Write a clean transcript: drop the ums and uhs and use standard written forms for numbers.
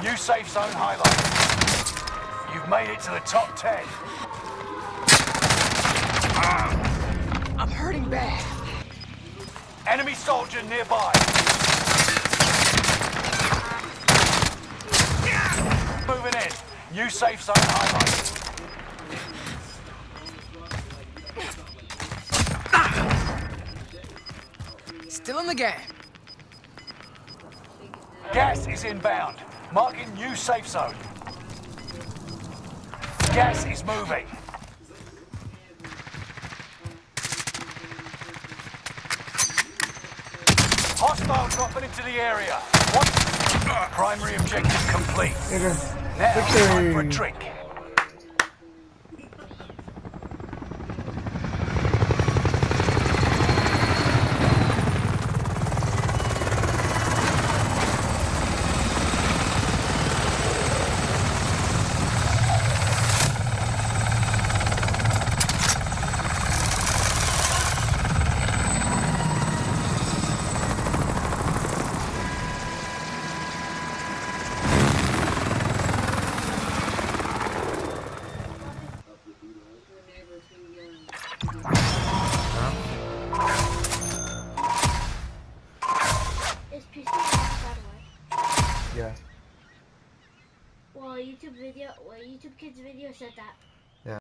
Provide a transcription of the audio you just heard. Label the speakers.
Speaker 1: New safe zone highlighted. You've made it to the top 10.
Speaker 2: I'm hurting bad.
Speaker 1: Enemy soldier nearby. Moving in. New safe zone highlighted.
Speaker 2: Still in the game.
Speaker 1: Gas is inbound. Marking new safe zone. Gas is moving. Hostile dropping into the area. Primary objective complete. Now time for a drink.
Speaker 3: Yeah.
Speaker 4: Well, YouTube Kids video said that.